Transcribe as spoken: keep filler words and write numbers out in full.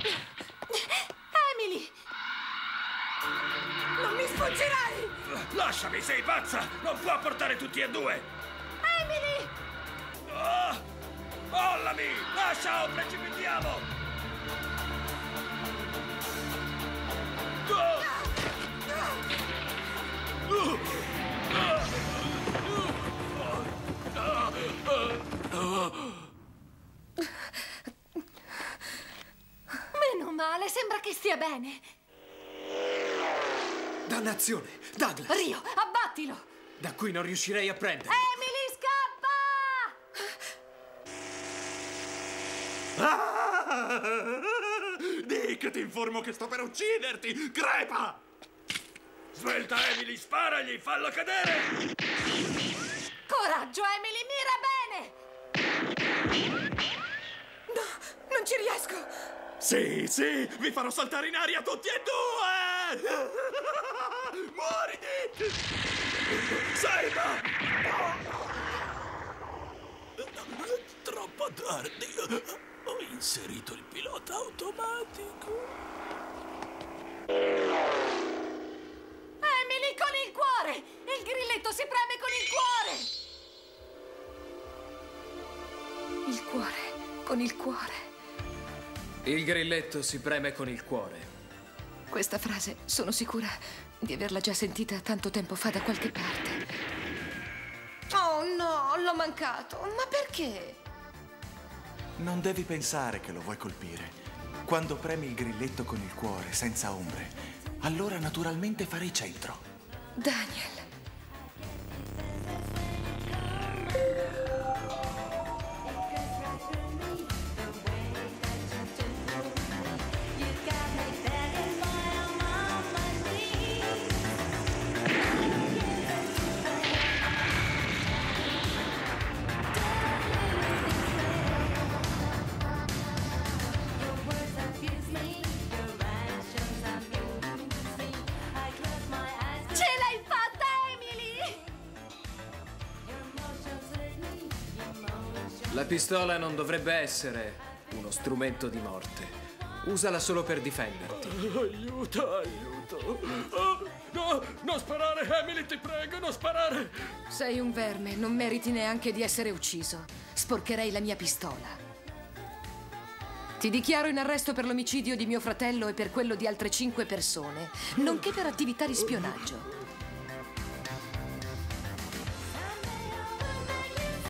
Emily! Non mi sfuggirai! Lasciami, sei pazza! Non può portare tutti e due! Emily! Oh! Mollami! Lascia o precipitiamo! Oh! Meno male, sembra che stia bene. Dannazione! Douglas! Rio, abbattilo! Da qui non riuscirei a prenderlo. Emily, scappa! Ah! Dick, ti informo che sto per ucciderti! Crepa! Svelta, Emily, sparagli, fallo cadere! Coraggio, Emily, mira bene! No, non ci riesco! Sì, sì, vi farò saltare in aria tutti e due! Muori, Dick! Salva! Troppo tardi. Ho inserito il pilota automatico. Emily, con il cuore! Il grilletto si preme con il cuore! Il cuore, con il cuore. Il grilletto si preme con il cuore. Questa frase sono sicura di averla già sentita tanto tempo fa da qualche parte. Oh no, l'ho mancato. Ma perché? Non devi pensare che lo vuoi colpire. Quando premi il grilletto con il cuore, senza ombre, allora naturalmente farei centro. Daniel. La pistola non dovrebbe essere uno strumento di morte. Usala solo per difenderti. Aiuto, aiuto! Oh, no, non sparare, Emily, ti prego, non sparare! Sei un verme, non meriti neanche di essere ucciso. Sporcherei la mia pistola. Ti dichiaro in arresto per l'omicidio di mio fratello e per quello di altre cinque persone, nonché per attività di spionaggio.